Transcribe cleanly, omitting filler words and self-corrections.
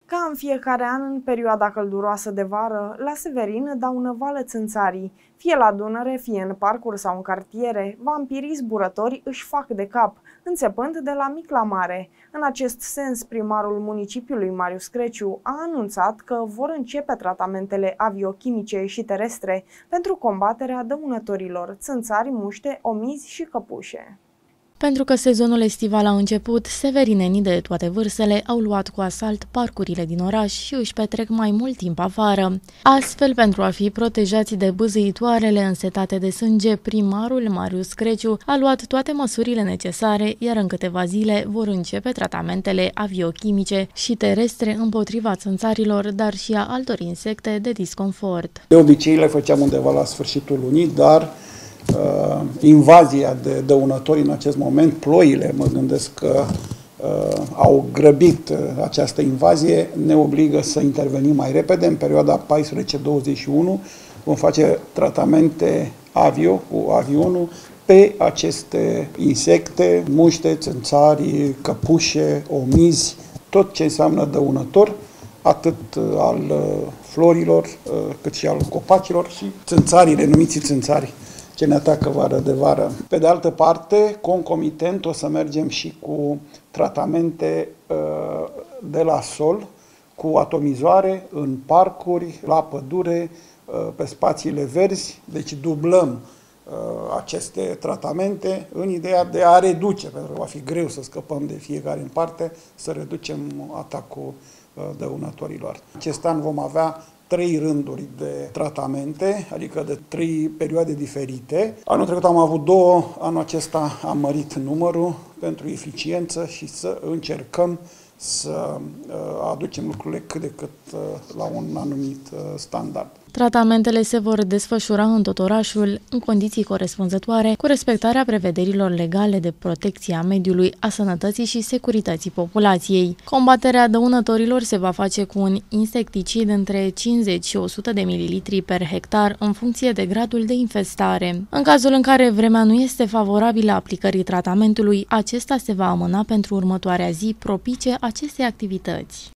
Ca în fiecare an, în perioada călduroasă de vară, la Severin dau năvală țânțarii. Fie la Dunăre, fie în parcuri sau în cartiere, vampirii zburători își fac de cap, înțepând de la mic la mare. În acest sens, primarul municipiului Marius Creciu a anunțat că vor începe tratamentele aviochimice și terestre pentru combaterea dăunătorilor, țânțari, muște, omizi și căpușe. Pentru că sezonul estival a început, severinenii de toate vârstele au luat cu asalt parcurile din oraș și își petrec mai mult timp afară. Astfel, pentru a fi protejați de bâzâitoarele însetate de sânge, primarul Marius Creciu a luat toate măsurile necesare, iar în câteva zile vor începe tratamentele aviochimice și terestre împotriva țânțarilor, dar și a altor insecte de disconfort. De obicei le făceam undeva la sfârșitul lunii, dar invazia de dăunători în acest moment, ploile, mă gândesc că au grăbit această invazie, ne obligă să intervenim mai repede. În perioada 14-21 vom face tratamente cu avionul pe aceste insecte, muște, țânțari, căpușe, omizi, tot ce înseamnă dăunător, atât al florilor, cât și al copacilor și țânțarii, renumiții țânțari, ce ne atacă vară de vară. Pe de altă parte, concomitent, o să mergem și cu tratamente de la sol, cu atomizoare în parcuri, la pădure, pe spațiile verzi, deci dublăm aceste tratamente în ideea de a reduce, pentru că va fi greu să scăpăm de fiecare în parte, să reducem atacul dăunătorilor. Acest an vom avea 3 rânduri de tratamente, adică de 3 perioade diferite. Anul trecut am avut 2, anul acesta am mărit numărul pentru eficiență și să încercăm să aducem lucrurile cât de cât la un anumit standard. Tratamentele se vor desfășura în tot orașul, în condiții corespunzătoare, cu respectarea prevederilor legale de protecție a mediului, a sănătății și securității populației. Combaterea dăunătorilor se va face cu un insecticid între 50 și 100 de mililitri per hectar, în funcție de gradul de infestare. În cazul în care vremea nu este favorabilă aplicării tratamentului, acesta se va amâna pentru următoarea zi propice acestei activități.